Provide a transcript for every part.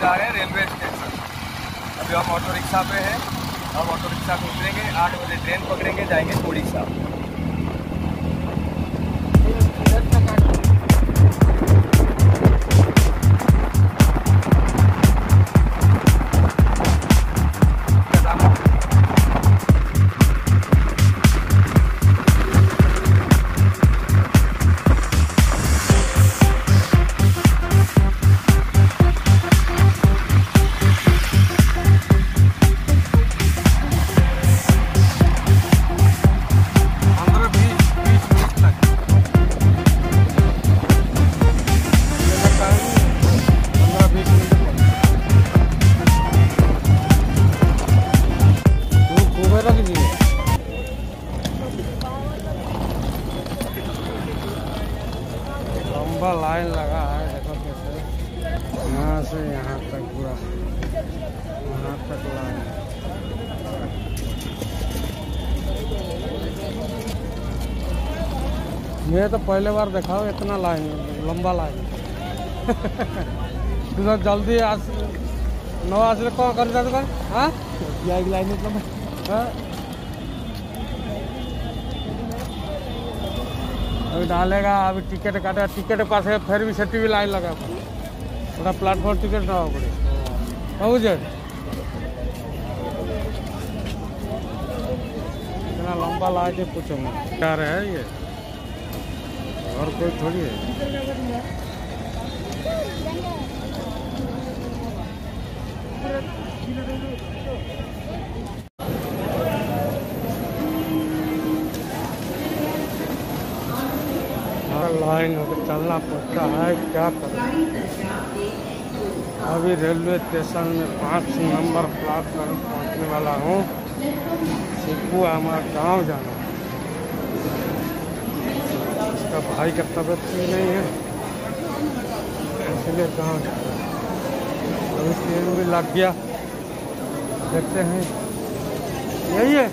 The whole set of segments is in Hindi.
जा रहे हैं रेलवे स्टेशन। अभी हम ऑटो रिक्शा पे हैं। हम ऑटो रिक्शा को उतरेंगे, 8 बजे ट्रेन पकड़ेंगे, जाएंगे उड़ीसा। लंबा लाइन लगा है, देखो कैसे यहाँ से यहाँ तक पूरा यहाँ तक लाइन। मैं तो पहले बार देखा हूँ इतना लाइन, लंबा लाइन। तो जल्दी आज 9 आज कौन कर दुकान हाँ लाइन हाँ अभी डालेगा, अभी टिकट काटेगा, टिकट के पास है फिर भी सेटी भी लाइन लगा पूरा प्लेटफॉर्म टिकट ना हो पड़े बुझे। इतना लंबा लाइन पूछो मैं क्या रहे है ये और कोई थोड़ी है। लाइन होकर चलना पड़ता है, क्या करें। अभी रेलवे स्टेशन में 5 नंबर प्लेटफॉर्म पहुंचने वाला हूँ। सिक्कू हमारा गांव जाना है। इसका भाई का तबीयत भी नहीं है, इसलिए गांव जा रहा है। अभी ट्रेन भी लग गया, देखते हैं यही है।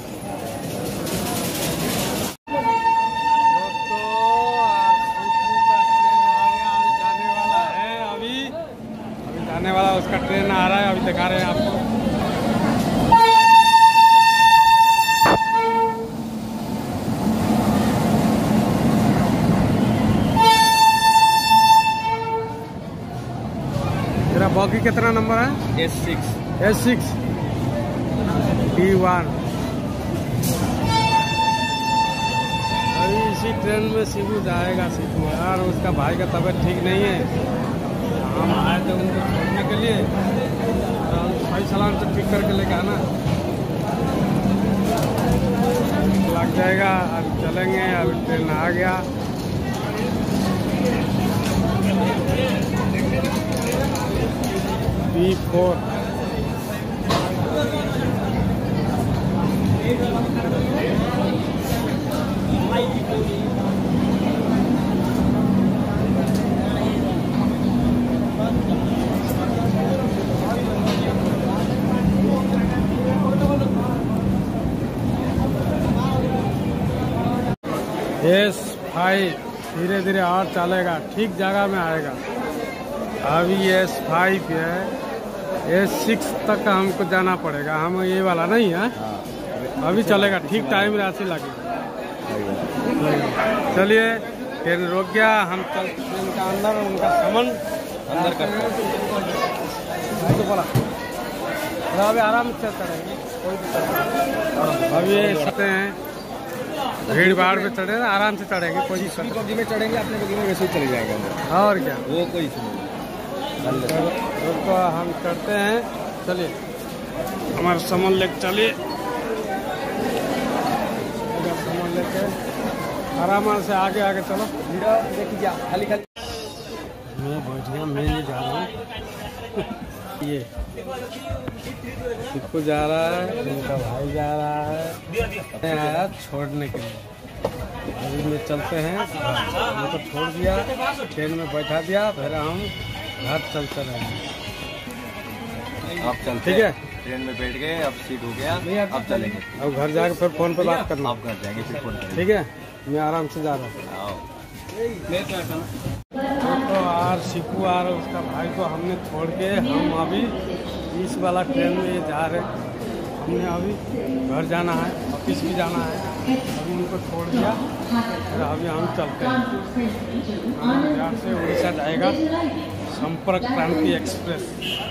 आने वाला उसका ट्रेन आ रहा है, अभी दिखा रहे हैं आपको। तेरा बॉगी कितना नंबर है? S6 D1। अभी इसी ट्रेन में शिबू जाएगा। शिबू यार उसका भाई का तबीयत ठीक नहीं है, हम आए थे उनको छोड़ने के लिए, सही सलाम से ठीक करके लेके आना। लग जाएगा, अब चलेंगे। अभी ट्रेन आ गया। B4 S5 धीरे धीरे और चलेगा, ठीक जगह में आएगा। अभी S5 है, S6 तक हमको जाना पड़ेगा। हम ये वाला नहीं है, अभी चलेगा, ठीक टाइम राशि लगेगा। चलिए ट्रेन रुक गया, हम चल ट्रेन का अंदर उनका सामान अंदर करते हैं। तो बोला अभी आराम से चढ़ेंगे, कोई दिक्कत। अभी सकते हैं भीड़ भाड़ में चढ़े, आराम से चढ़ेंगे। कोई बगी में चढ़ेंगे, अपने बगी में वैसे ही चले जाएगा। और क्या वो कोई तो हम करते हैं। चलिए हमारा सामान लेके चलिए, सामान लेके आराम से आगे आगे चलो। देखिए खाली खाली मैं बैठ गया, मैं नहीं जा रहा हूँ। ये सिक्कू जा रहा है, उनका भाई जा रहा है, मैं आया छोड़ने के लिए। अभी में चलते हैं, हमको छोड़ दिया, ट्रेन में बैठा दिया, फिर हम घर चलते रहेंगे। आप चलते ठीक है, ट्रेन में बैठ गए, अब सीट हो गया, अब चलेंगे। अब घर जाके फिर फोन पे बात करना। आप घर जाएंगे फिर फोन करेंगे। ठीक है, मैं आराम से जा रहा हूँ। तो और शिकू और उसका भाई को हमने छोड़ के हम अभी इस वाला ट्रेन में जा रहे हैं। हमने अभी घर जाना है, ऑफिस भी जाना है। अभी उनको छोड़ दिया, फिर अभी हम चलते हैं। हम बिहार से उड़ीसा जाएगा संपर्क क्रांति एक्सप्रेस।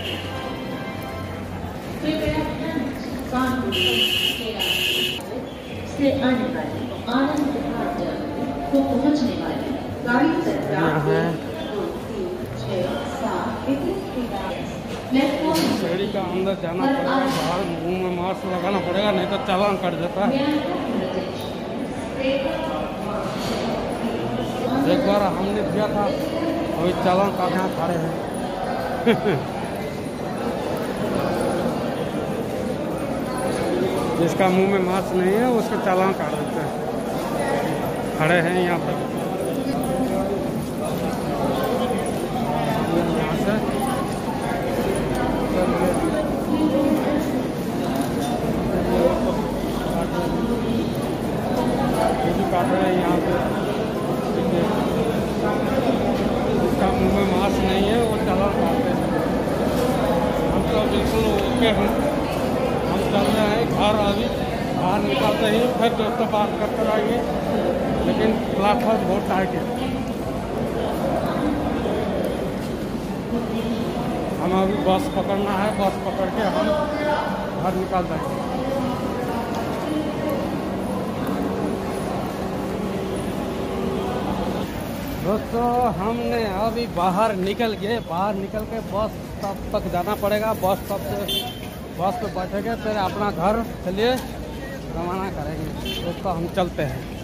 से आने वाली आनंद भारत को पहुंचने वाली गाड़ी संख्या 2, 3, 4, 5 सीढ़ी का अंदर जाना पड़ेगा, बाहर मुंह में मास्क लगाना पड़ेगा, नहीं तो चालान कट जाता है। एक बार हमने किया था, अभी चालान काटने यहाँ खड़े हैं। जिसका मुंह में मास्क नहीं है उसके चालान काट देते हैं। खड़े हैं यहाँ पर, यहाँ से काट रहे हैं यहाँ पे। जिसका मुंह में मास्क नहीं है वो चालान काटते हैं। हम तो बिल्कुल ओके हैं, हम चल रहे हैं घर। अभी बाहर निकलते ही फिर दोस्तों बात करते रहेंगे, लेकिन प्लेटफॉर्म बहुत टाइट है। हमें अभी बस पकड़ना है, बस पकड़ के हम घर निकल जाएंगे। दोस्तों हमने अभी बाहर निकल गए, बाहर निकल के बस स्टॉप तक जाना पड़ेगा। बस स्टॉप से बस पे बैठेंगे, फिर अपना घर चलिए रवाना करेंगे। दोस्तों हम चलते हैं।